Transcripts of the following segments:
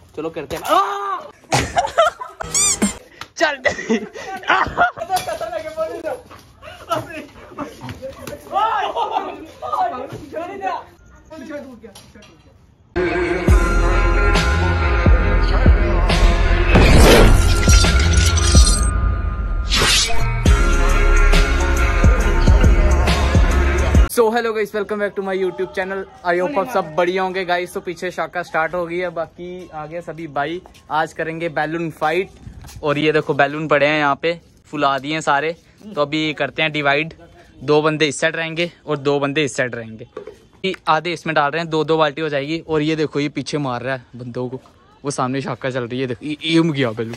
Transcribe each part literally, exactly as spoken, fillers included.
चलो करते हैं। चल so hello guys, welcome back to my YouTube channel. I hope आप सब बढ़िया होंगे गाइस। तो पीछे शाखा स्टार्ट हो गई है, बाकी आगे सभी भाई आज करेंगे बैलून फाइट। और ये देखो बैलून पड़े हैं यहाँ पे, फुला दिए हैं सारे। तो अभी करते हैं डिवाइड, दो बंदे इस साइड रहेंगे और दो बंदे इस साइड रहेंगे। आधे इसमें डाल रहे हैं, दो दो बाल्टी हो जाएगी। और ये देखो ये पीछे मार रहा है बंदों को, वो सामने शाखा चल रही है। देखो ये गया बैलून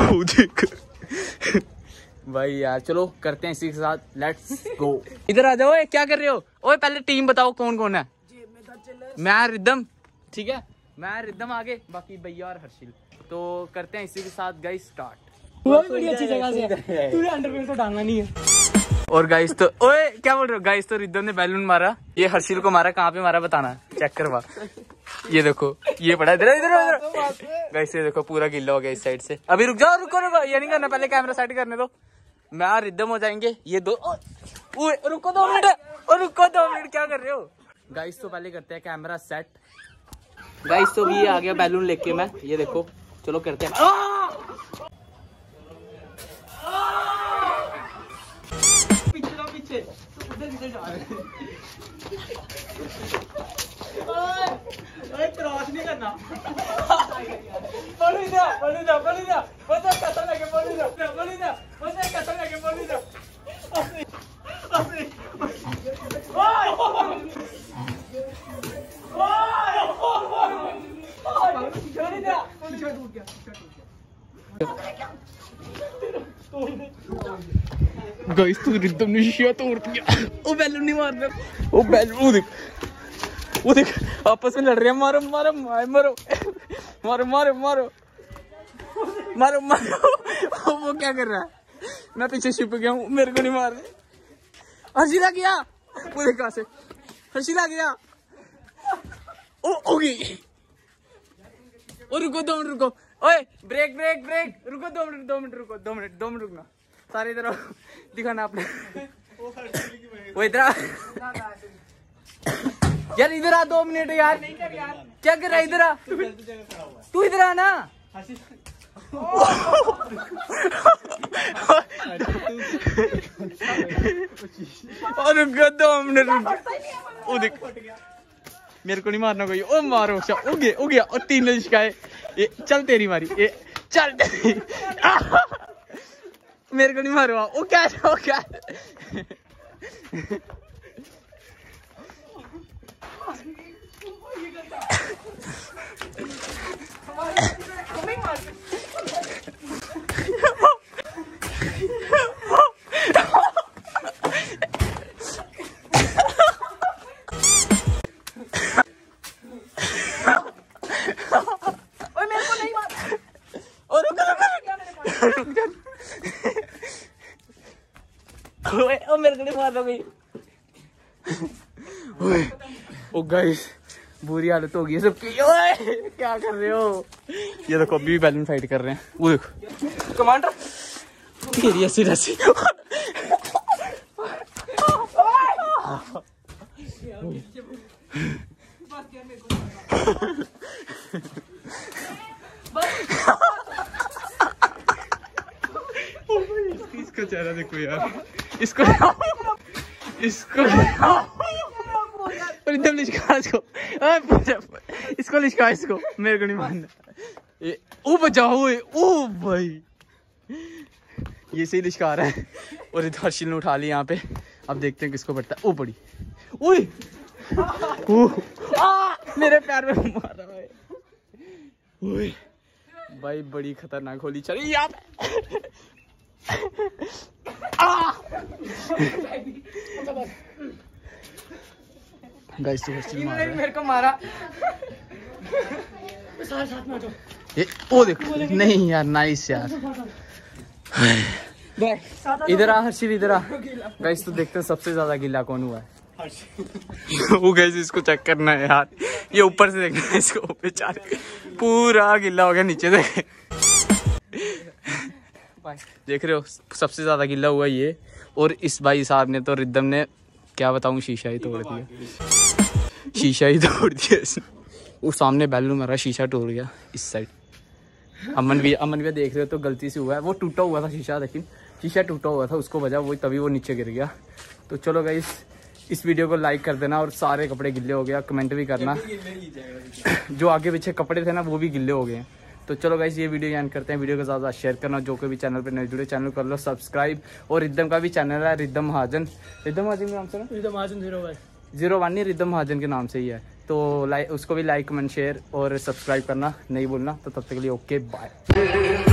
भाई यार चलो करते हैं इसी के साथ, लेट्स गो। इधर आ जाओ। क्या कर रहे हो? ओए पहले टीम बताओ कौन कौन है। मैं रिदम, ठीक है मैं रिदम आगे, बाकी भैया और हर्षिल। तो करते हैं इसी के साथ गाइस स्टार्ट। बड़ी अच्छी जगह से तूने अंडरवेयर तो डालना नहीं है। और गाइस तो ओए क्या बोल रहे हो गाइस, तो रिदम ने बैलून मारा, ये हर्षिल को मारा। कहाँ पे मारा बताना, चेक करवा। ये देखो ये पड़ा इधर इधर इधर गाइस, ये देखो पूरा गिल्ला हो गया इस साइड से। अभी रुक जाओ, रुको रुको, ये नहीं करना, पहले कैमरा सेट करने दो। मैं रिदम हो जाएंगे ये दो। ओए रुको दो मिनट, और रुको दो मिनट, क्या कर रहे हो गाइस। तो पहले करते हैं कैमरा सेट गाइस। तो ये आ गया बैलून लेके मैं, ये देखो चलो करते हैं। पीछे लो पीछे, उधर इधर जा रहे हैं। ओए क्रॉस नहीं करना। बोलो इधर, बोलो इधर, बोलो इधर, बोलो कसम लगे, बोलो इधर, बोलो इधर, बोलो कसम लगे, बोलो इधर। अरे अरे ओए ओए छोड़ इधर, पीछे टूट गया, पीछे टूट गया गाइस। तू रिदम ने शीशा तोड़ दिया। ओ बैलून नहीं मार रहा, ओ बैलून देख, वो देख आपस में लड़ रहे हैं। मारो मारो मारो मारो मारो मारो मारो मारो मारो। वो क्या कर रहा है? मैं पीछे छिप गया हूँ, मेरे को नहीं मार रहे। हर्षिला गया, वो देख कहाँ से हर्षिला गया। ओ ओके, ओ रुको दो मिनट रुको। ओए ब्रेक ब्रेक ब्रेक, रुको दो मिनट दो मिनट रुको, दो मिनट दो मिनट रुकना। सारे इधर दिखाना आपने। वो इधर यार, इधर आ दो मिनट यार। क्या कर रहा है? इधर आ तू, इधर आ ना। और रुको दो मिनट, वो देख मेरे को नहीं मारना कोई। ओ मारो, ओ गया ओ गया, और तीन लिशकाए। ये चल तेरी मारी, ये चल मेरे को नहीं मारो। ओ क्या ओ क्या ओ मेरे को नहीं मार रहा कोई। ओ गाइस बुरी हालत हो गई है सबकी। ओए क्या कर रहे हो? ये देखो अभी भी बैलून फाइट कर रहे हैं। वो देखो कमांडर तेरी ऐसी रस्सी। इसका चेहरा देखो यार, इसको इसको एकदम लिशका इसको, इसको लिशका इसको, मेरे को नहीं मानना। ओ बचाओ, ओ भाई ये सही लिशका रहा है। और इधर हर्षिल ने उठा ली यहाँ पे। अब देखते हैं किसको पड़ता है। ओ पड़ी, ओए मेरे पैर में मार रहा है। ओए भाई बड़ी खतरनाक होली चल रही यहाँ पे। गाइस तो हर्षिल मार रहा है, मेरे को मारा। साथ साथ में आ जाओ। ये ओ देखो, नहीं यार नाइस यार। इधर आ हर्षिल, इधर आ। गाइस तो देखते हैं सबसे ज्यादा गिल्ला कौन हुआ है। वो गाइस इसको चेक करना है यार, ये ऊपर से देखना है इसको, बेचारे पूरा गिल्ला हो गया नीचे देख देख रहे हो, सबसे ज्यादा गिल्ला हुआ ये। और इस भाई साहब ने तो रिदम ने क्या बताऊं, शीशा ही तोड़ दिया, शीशा ही तोड़ दिया इसने। वो सामने बैलून मारा, शीशा टूट गया इस साइड। अमन भी अमन भी देख रहे हो तो गलती से हुआ है, वो टूटा हुआ था शीशा, लेकिन शीशा टूटा हुआ था उसको वजह वो तभी वो नीचे गिर गया। तो चलो गाइस इस वीडियो को लाइक कर देना, और सारे कपड़े गिल्ले हो गया, कमेंट भी करना। जो आगे पीछे कपड़े थे ना वो भी गिल्ले हो गए हैं। तो चलो गाइस ये वीडियो एंड करते हैं, वीडियो को ज़्यादा शेयर करना, जो कोई भी चैनल पे नए जुड़े चैनल कर लो सब्सक्राइब। और रिदम का भी चैनल है, रिदम महाजन, रिदम महाजन के नाम से ना, Ridham Mahajan zero one zero one नहीं, रिदम महाजन के नाम से ही है। तो लाइक उसको भी लाइक कमेंट शेयर और सब्सक्राइब करना नहीं भूलना। तो तब तक के लिए ओके बाय।